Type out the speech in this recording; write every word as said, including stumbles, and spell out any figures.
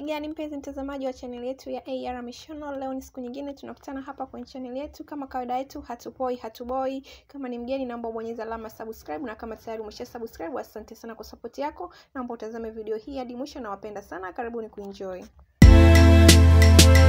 gani mpenzi mtazamaji wa channel yetu ya A R Mishono? Leo ni siku nyingine tunakutana hapa kwenye channel yetu. Kama kawaida yetu, hatupoi hatuboi. Kama ni mgeni naomba ubonyeze alama subscribe, na kama tayari umesha subscribe, asante sana kwa support yako. Naomba utazame video hii hadi mwisho, na wapenda sana. Karibuni kuenjoy.